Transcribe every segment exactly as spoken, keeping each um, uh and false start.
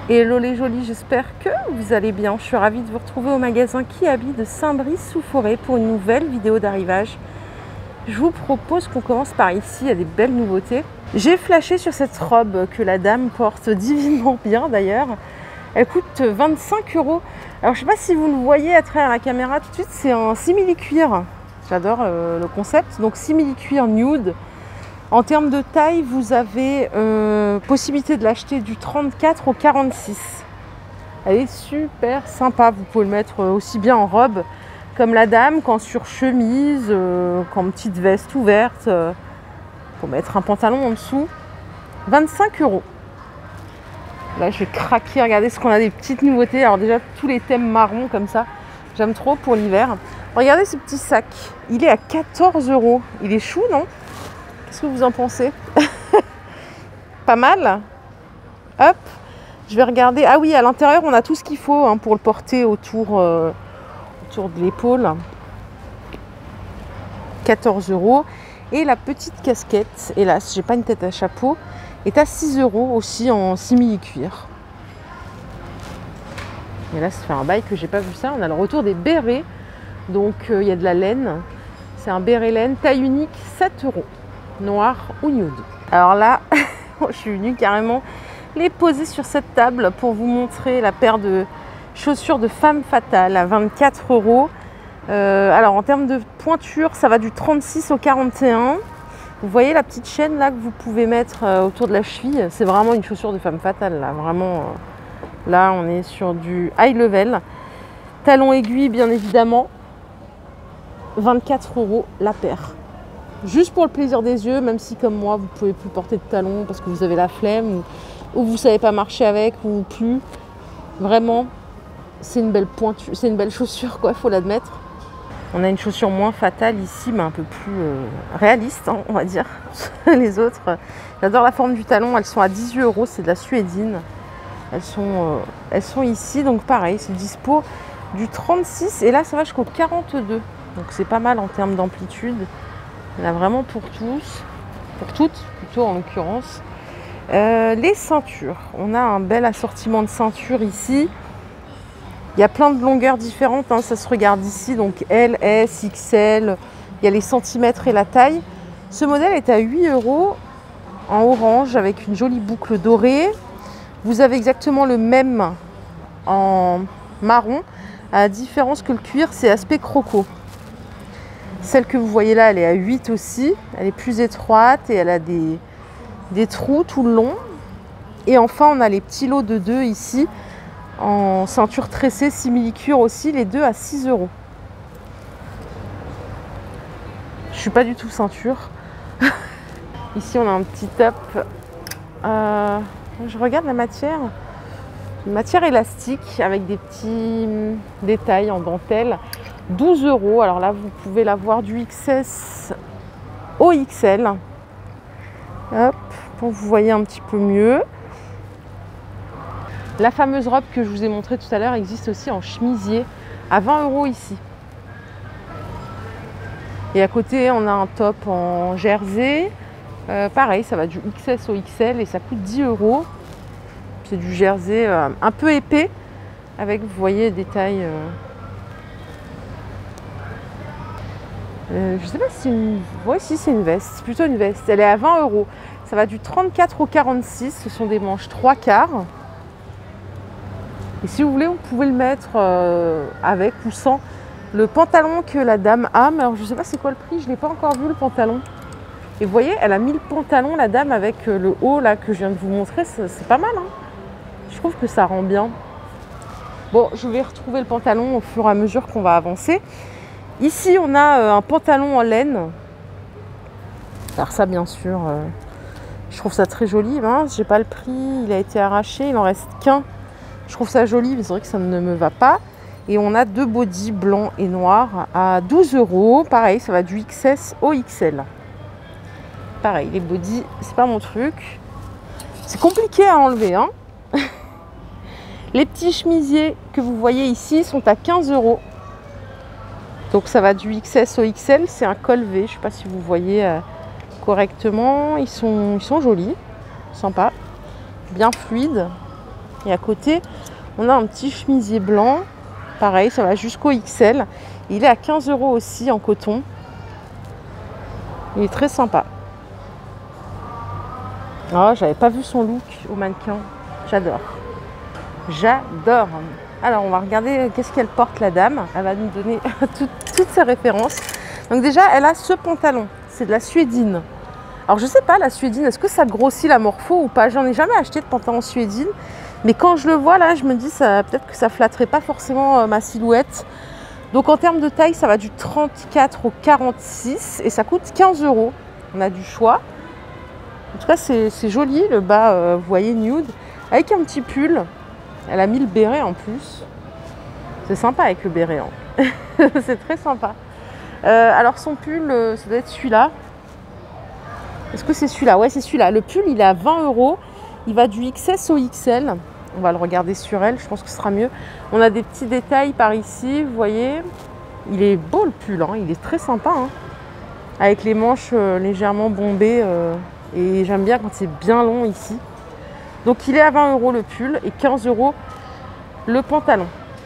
Hello les jolis, j'espère que vous allez bien. Je suis ravie de vous retrouver au magasin Kiabi de Saint-Brice-sous-Forêt pour une nouvelle vidéo d'arrivage. Je vous propose qu'on commence par ici, il y a des belles nouveautés. J'ai flashé sur cette robe que la dame porte divinement bien d'ailleurs. Elle coûte vingt-cinq euros. Alors je ne sais pas si vous le voyez à travers la caméra tout de suite, c'est un simili-cuir. J'adore euh, le concept. Donc simili-cuir nude. En termes de taille, vous avez euh, possibilité de l'acheter du trente-quatre au quarante-six. Elle est super sympa. Vous pouvez le mettre aussi bien en robe comme la dame qu'en sur-chemise, euh, qu'en petite veste ouverte. Euh, pour mettre un pantalon en dessous. vingt-cinq euros. Là, je vais craquer. Regardez ce qu'on a des petites nouveautés. Alors déjà, tous les thèmes marrons comme ça. J'aime trop pour l'hiver. Regardez ce petit sac. Il est à quatorze euros. Il est chou, non ? Qu'est-ce que vous en pensez? Pas mal. Hop, je vais regarder. Ah oui, à l'intérieur, on a tout ce qu'il faut hein, pour le porter autour, euh, autour de l'épaule. quatorze euros. Et la petite casquette, hélas, j'ai pas une tête à chapeau, est à six euros aussi en simili-cuir. Et là, ça fait un bail que j'ai pas vu ça. On a le retour des bérets. Donc, il euh, y a de la laine. C'est un béret laine, taille unique, sept euros. Noir ou nude. Alors là, je suis venue carrément les poser sur cette table pour vous montrer la paire de chaussures de femme fatale à vingt-quatre euros. Euh, alors en termes de pointure, ça va du trente-six au quarante et un. Vous voyez la petite chaîne là que vous pouvez mettre euh, autour de la cheville. C'est vraiment une chaussure de femme fatale là. Vraiment, euh, là on est sur du high level. Talon aiguille bien évidemment. vingt-quatre euros la paire. Juste pour le plaisir des yeux, même si comme moi, vous ne pouvez plus porter de talons parce que vous avez la flemme ou, ou vous ne savez pas marcher avec ou plus. Vraiment, c'est une belle pointure, c'est une belle chaussure, quoi, il faut l'admettre. On a une chaussure moins fatale ici, mais un peu plus euh, réaliste, hein, on va dire. Les autres, euh, j'adore la forme du talon, elles sont à dix-huit euros, c'est de la suédine. Elles sont, euh, elles sont ici, donc pareil, c'est dispo du trente-six et là ça va jusqu'au quarante-deux. Donc c'est pas mal en termes d'amplitude. Il y en a vraiment pour tous, pour toutes plutôt en l'occurrence. Euh, les ceintures, on a un bel assortiment de ceintures ici. Il y a plein de longueurs différentes, hein, ça se regarde ici, donc L, S, X L, il y a les centimètres et la taille. Ce modèle est à huit euros en orange avec une jolie boucle dorée. Vous avez exactement le même en marron, à la différence que le cuir, c'est aspect croco. Celle que vous voyez là, elle est à huit aussi. Elle est plus étroite et elle a des, des trous tout le long. Et enfin, on a les petits lots de deux ici, en ceinture tressée, simili-cuir aussi, les deux à six euros. Je ne suis pas du tout ceinture. Ici, on a un petit top. Euh, je regarde la matière. Une matière élastique avec des petits détails en dentelle. douze euros. Alors là, vous pouvez l'avoir du X S au X L. Hop, pour que vous voyez un petit peu mieux. La fameuse robe que je vous ai montrée tout à l'heure existe aussi en chemisier à vingt euros ici. Et à côté, on a un top en jersey. Euh, pareil, ça va du X S au X L et ça coûte dix euros. C'est du jersey euh, un peu épais avec, vous voyez, des tailles... Euh, Euh, je sais pas si c'est une... Ouais, si c'est une veste, c'est plutôt une veste. Elle est à vingt euros. Ça va du trente-quatre au quarante-six. Ce sont des manches trois quarts. Et si vous voulez, vous pouvez le mettre euh, avec ou sans le pantalon que la dame a. Mais alors, je sais pas c'est quoi le prix. Je l'ai pas encore vu le pantalon. Et vous voyez, elle a mis le pantalon, la dame, avec le haut là que je viens de vous montrer. C'est pas mal. Hein, je trouve que ça rend bien. Bon, je vais retrouver le pantalon au fur et à mesure qu'on va avancer. Ici, on a euh, un pantalon en laine. Alors ça, bien sûr, euh, je trouve ça très joli. Ben, j'ai pas le prix, il a été arraché, il en reste qu'un. Je trouve ça joli, mais c'est vrai que ça ne me va pas. Et on a deux bodys blancs et noirs à douze euros. Pareil, ça va du X S au X L. Pareil, les bodys, c'est pas mon truc. C'est compliqué à enlever, hein. Les petits chemisiers que vous voyez ici sont à quinze euros. Donc ça va du X S au X L, c'est un col V, je ne sais pas si vous voyez euh, correctement. Ils sont, ils sont jolis, sympas, bien fluides. Et à côté, on a un petit chemisier blanc. Pareil, ça va jusqu'au X L. Il est à quinze euros aussi en coton. Il est très sympa. Oh, j'avais pas vu son look au mannequin. J'adore. J'adore. Alors, on va regarder qu'est-ce qu'elle porte, la dame. Elle va nous donner tout, toutes ses références. Donc déjà, elle a ce pantalon. C'est de la suédine. Alors, je sais pas, la suédine, est-ce que ça grossit la morpho ou pas? J'en ai jamais acheté de pantalon suédine. Mais quand je le vois, là, je me dis ça peut-être que ça flatterait pas forcément euh, ma silhouette. Donc, en termes de taille, ça va du trente-quatre au quarante-six. Et ça coûte quinze euros. On a du choix. En tout cas, c'est joli, le bas, euh, vous voyez, nude. Avec un petit pull. Elle a mis le béret en plus. C'est sympa avec le béret. Hein. C'est très sympa. Euh, alors, son pull, euh, ça doit être celui-là. Est-ce que c'est celui-là? Ouais, c'est celui-là. Le pull, il est à vingt euros. Il va du X S au X L. On va le regarder sur elle. Je pense que ce sera mieux. On a des petits détails par ici. Vous voyez, il est beau le pull. Hein. Il est très sympa. Hein. Avec les manches euh, légèrement bombées. Euh, et j'aime bien quand c'est bien long ici. Donc, il est à vingt euros le pull et quinze euros le pantalon.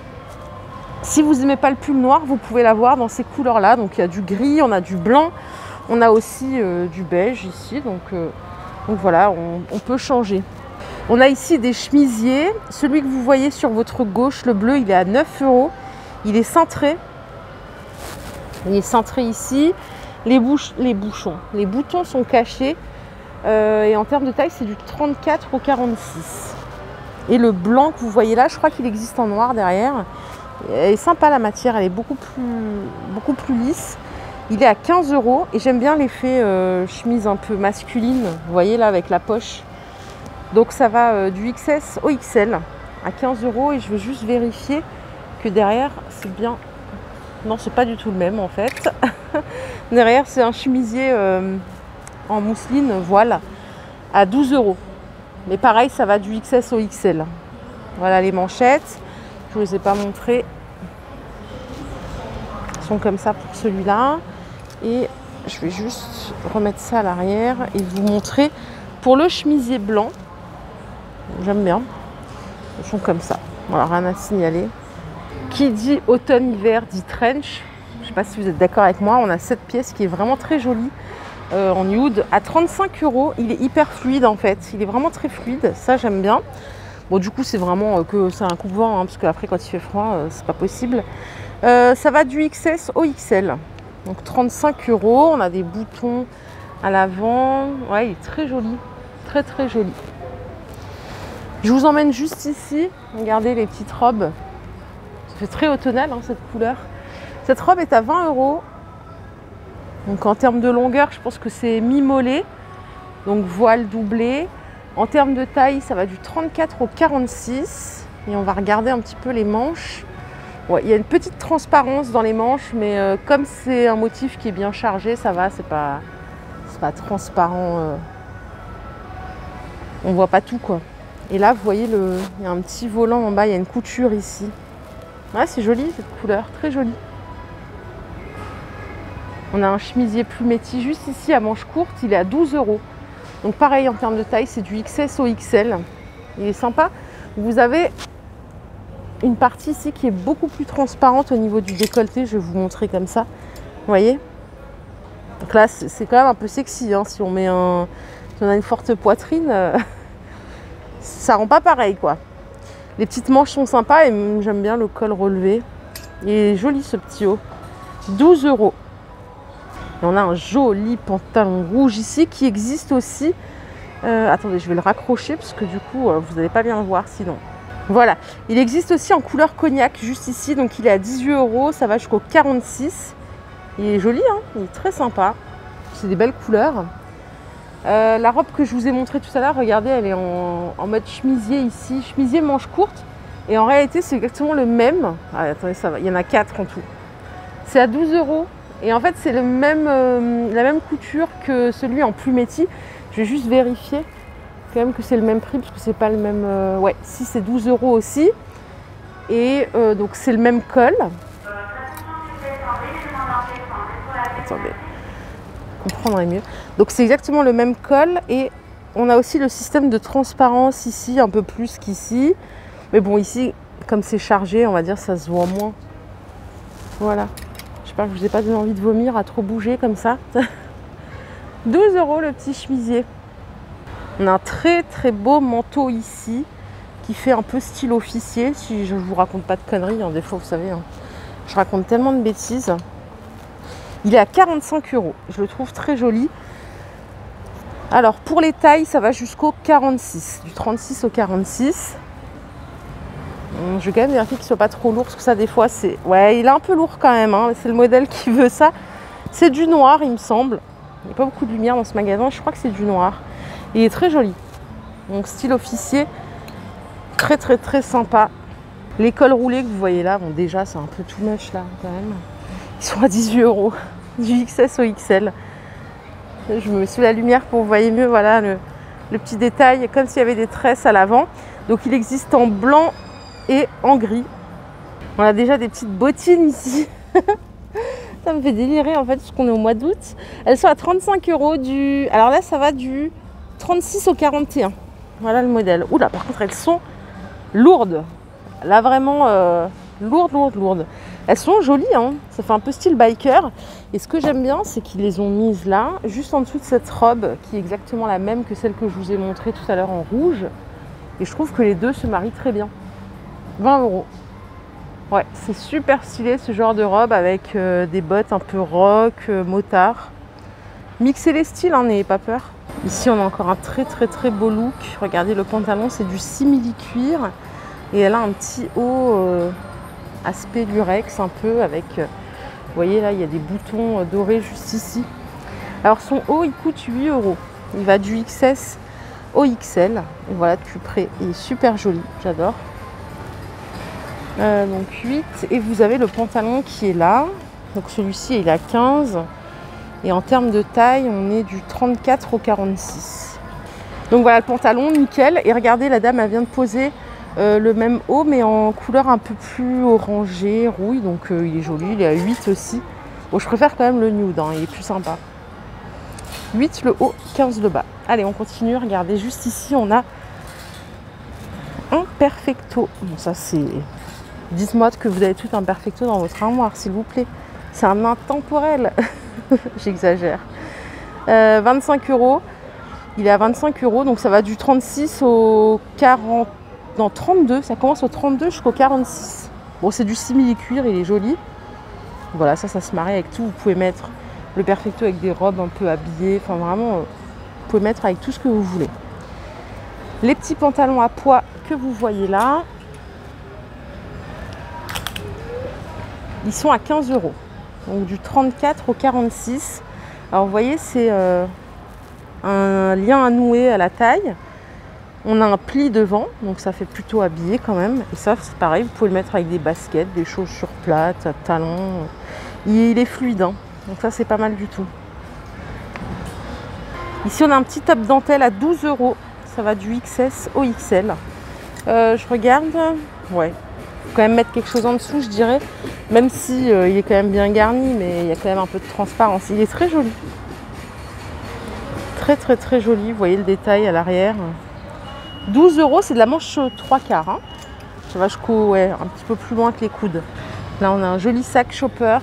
Si vous n'aimez pas le pull noir, vous pouvez l'avoir dans ces couleurs-là. Donc, il y a du gris, on a du blanc. On a aussi euh, du beige ici, donc, euh, donc voilà, on, on peut changer. On a ici des chemisiers. Celui que vous voyez sur votre gauche, le bleu, il est à neuf euros. Il est cintré. Il est cintré ici. Les, bouches, les bouchons, les boutons sont cachés. Euh, et en termes de taille, c'est du trente-quatre au quarante-six. Et le blanc que vous voyez là, je crois qu'il existe en noir derrière. Elle est sympa la matière, elle est beaucoup plus, beaucoup plus lisse. Il est à quinze euros et j'aime bien l'effet euh, chemise un peu masculine, vous voyez là avec la poche. Donc ça va euh, du X S au X L à quinze euros et je veux juste vérifier que derrière c'est bien. Non, c'est pas du tout le même en fait. Derrière c'est un chemisier euh, en mousseline voile à douze euros. Mais pareil, ça va du X S au X L. Voilà les manchettes, je ne vous les ai pas montrées. Elles sont comme ça pour celui-là. Et je vais juste remettre ça à l'arrière et vous montrer pour le chemisier blanc. J'aime bien. Ils sont comme ça. Voilà, rien à signaler. Qui dit automne-hiver dit trench. Je ne sais pas si vous êtes d'accord avec moi. On a cette pièce qui est vraiment très jolie euh, en nude à trente-cinq euros. Il est hyper fluide en fait. Il est vraiment très fluide. Ça, j'aime bien. Bon, du coup, c'est vraiment euh, que c'est un coupe-vent hein, parce qu'après, quand il fait froid, euh, c'est pas possible. Euh, ça va du X S au X L. Donc trente-cinq euros, on a des boutons à l'avant. Ouais, il est très joli, très très joli. Je vous emmène juste ici. Regardez les petites robes. Ça fait très automnal hein, cette couleur. Cette robe est à vingt euros. Donc en termes de longueur, je pense que c'est mi-mollet. Donc voile doublé. En termes de taille, ça va du trente-quatre au quarante-six. Et on va regarder un petit peu les manches. Ouais, il y a une petite transparence dans les manches, mais euh, comme c'est un motif qui est bien chargé, ça va, c'est pas, c'est pas transparent. Euh, on voit pas tout quoi. Et là, vous voyez, le, il y a un petit volant en bas, il y a une couture ici. Ouais, c'est joli cette couleur, très jolie. On a un chemisier plus métis juste ici à manches courtes, il est à douze euros. Donc pareil en termes de taille, c'est du X S au X L. Il est sympa. Vous avez une partie ici qui est beaucoup plus transparente au niveau du décolleté. Je vais vous montrer comme ça. Vous voyez? Donc là, c'est quand même un peu sexy. Hein, si on met un, si on a une forte poitrine, euh, ça rend pas pareil, quoi. Les petites manches sont sympas et j'aime bien le col relevé. Il est joli ce petit haut. douze euros. Et on a un joli pantalon rouge ici qui existe aussi. Euh, attendez, je vais le raccrocher parce que du coup, euh, vous n'allez pas bien le voir sinon. Voilà, il existe aussi en couleur cognac juste ici, donc il est à dix-huit euros, ça va jusqu'au quarante-six. Il est joli, hein, il est très sympa. C'est des belles couleurs. Euh, la robe que je vous ai montrée tout à l'heure, regardez, elle est en, en mode chemisier ici, chemisier manche courte. Et en réalité, c'est exactement le même. Ah, attendez, ça va, il y en a quatre en tout. C'est à douze euros. Et en fait, c'est le même, euh, la même couture que celui en plus métis. Je vais juste vérifier quand même que c'est le même prix parce que c'est pas le même. Euh, ouais, si c'est douze euros aussi. Et euh, donc c'est le même col. Attendez, comprendrez mieux. Donc c'est exactement le même col et On a aussi le système de transparence ici, un peu plus qu'ici. Mais bon, ici, comme c'est chargé, on va dire ça se voit moins. Voilà. J'espère que je vous ai pas donné envie de vomir à trop bouger comme ça. douze euros le petit chemisier. On a un très très beau manteau ici qui fait un peu style officier. Si je vous raconte pas de conneries, hein, des fois vous savez, hein, je raconte tellement de bêtises. Il est à quarante-cinq euros. Je le trouve très joli. Alors pour les tailles, ça va jusqu'au quarante-six. Du trente-six au quarante-six. Je vais quand même vérifier qu'il ne soit pas trop lourd parce que ça des fois c'est... Ouais, il est un peu lourd quand même. Hein. C'est le modèle qui veut ça. C'est du noir il me semble. Il n'y a pas beaucoup de lumière dans ce magasin. Je crois que c'est du noir. Il est très joli. Donc style officier. Très très très sympa. Les cols roulés que vous voyez là, bon déjà c'est un peu tout moche là quand même. Ils sont à dix-huit euros. Du X S au X L. Je me mets sous la lumière pour que vous voyez mieux, voilà le, le petit détail, comme s'il y avait des tresses à l'avant. Donc il existe en blanc et en gris. On a déjà des petites bottines ici. Ça me fait délirer en fait, parce qu'on est au mois d'août. Elles sont à trente-cinq euros du... Alors là, ça va du trente-six au quarante et un. Voilà le modèle. Oula, par contre, elles sont lourdes. Là, vraiment, euh, lourdes, lourdes, lourdes. Elles sont jolies, hein. Ça fait un peu style biker. Et ce que j'aime bien, c'est qu'ils les ont mises là, juste en dessous de cette robe, qui est exactement la même que celle que je vous ai montrée tout à l'heure en rouge. Et je trouve que les deux se marient très bien. vingt euros. Ouais, c'est super stylé ce genre de robe avec euh, des bottes un peu rock, euh, motard. Mixer les styles, hein, n'ayez pas peur. Ici, on a encore un très très très beau look. Regardez, le pantalon, c'est du simili cuir. Et elle a un petit haut euh, aspect lurex un peu avec... Euh, vous voyez là, il y a des boutons euh, dorés juste ici. Alors son haut, il coûte huit euros. Il va du X S au X L. Et voilà, de plus près. Il est super joli, j'adore. Euh, donc huit. Et vous avez le pantalon qui est là. Donc celui-ci, il est à quinze. Et en termes de taille, on est du trente-quatre au quarante-six. Donc voilà le pantalon, nickel. Et regardez, la dame, elle vient de poser euh, le même haut, mais en couleur un peu plus orangée, rouille. Donc euh, il est joli, il est à huit aussi. Bon, je préfère quand même le nude, hein, il est plus sympa. huit le haut, quinze le bas. Allez, on continue. Regardez, juste ici, on a un perfecto. Bon, ça c'est... Dites-moi que vous avez tout un perfecto dans votre armoire, s'il vous plaît. C'est un intemporel. J'exagère. Euh, vingt-cinq euros. Il est à vingt-cinq euros, donc ça va du trente-six au quarante... Non, trente-deux. Ça commence au trente-deux jusqu'au quarante-six. Bon, c'est du simili cuir, il est joli. Voilà, ça, ça se marie avec tout. Vous pouvez mettre le perfecto avec des robes un peu habillées. Enfin, vraiment, euh, vous pouvez mettre avec tout ce que vous voulez. Les petits pantalons à pois que vous voyez là, ils sont à quinze euros. Donc du trente-quatre au quarante-six. Alors vous voyez, c'est euh, un lien à nouer à la taille. On a un pli devant, donc ça fait plutôt habillé quand même. Et ça, c'est pareil, vous pouvez le mettre avec des baskets, des chaussures plates, talons. Il est fluide, hein. Donc ça, c'est pas mal du tout. Ici, on a un petit top dentelle à douze euros. Ça va du X S au X L. Euh, je regarde. Ouais. Faut quand même mettre quelque chose en dessous, je dirais. Même si euh, il est quand même bien garni, mais il y a quand même un peu de transparence. Il est très joli. Très, très, très joli. Vous voyez le détail à l'arrière. douze euros, c'est de la manche trois quarts. Hein. Ça va jusqu'au, ouais, un petit peu plus loin que les coudes. Là, on a un joli sac shopper.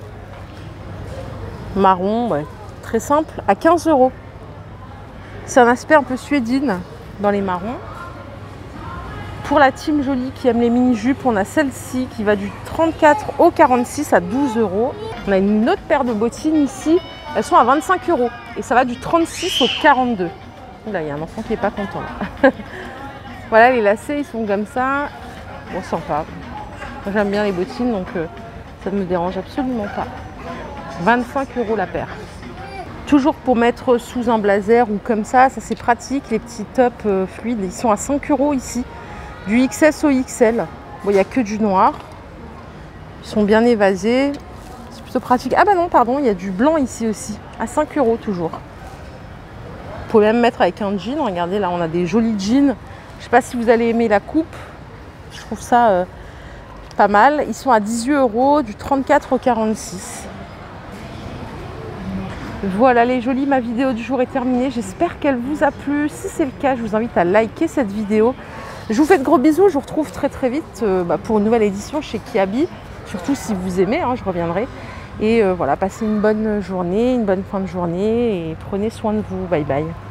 Marron, ouais. Très simple, à quinze euros. C'est un aspect un peu suédine dans les marrons. Pour la team jolie qui aime les mini-jupes, on a celle-ci qui va du trente-quatre au quarante-six à douze euros. On a une autre paire de bottines ici. Elles sont à vingt-cinq euros. Et ça va du trente-six au quarante-deux. Là, il y a un enfant qui n'est pas content. Là. Voilà, les lacets, ils sont comme ça. Bon, sympa. J'aime bien les bottines, donc euh, ça ne me dérange absolument pas. vingt-cinq euros la paire. Toujours pour mettre sous un blazer ou comme ça, ça c'est pratique. Les petits tops euh, fluides, ils sont à cinq euros ici. Du X S au X L. Bon, il n'y a que du noir. Ils sont bien évasés. C'est plutôt pratique. Ah bah non, pardon, il y a du blanc ici aussi. À cinq euros toujours. Vous pouvez même mettre avec un jean. Regardez, là, on a des jolis jeans. Je ne sais pas si vous allez aimer la coupe. Je trouve ça euh, pas mal. Ils sont à dix-huit euros, du trente-quatre au quarante-six. Voilà les jolis, ma vidéo du jour est terminée. J'espère qu'elle vous a plu. Si c'est le cas, je vous invite à liker cette vidéo. Je vous fais de gros bisous. Je vous retrouve très très vite euh, bah, pour une nouvelle édition chez Kiabi. Surtout si vous aimez, hein, je reviendrai. Et euh, voilà, passez une bonne journée, une bonne fin de journée et prenez soin de vous. Bye bye.